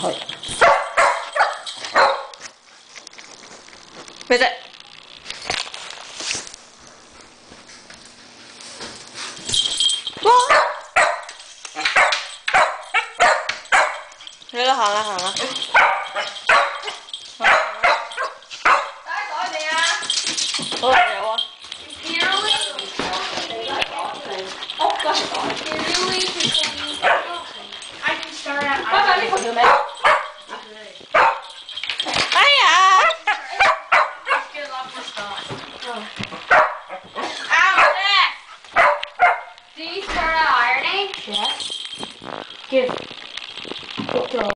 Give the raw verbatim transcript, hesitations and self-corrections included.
去。 咩啫？哇！你啦，行啦，行啦。 打袋未啊？ 好有啊。 拜拜，呢條條尾。 哎呀！ Do you start out ironing? Yes. Give. Good job.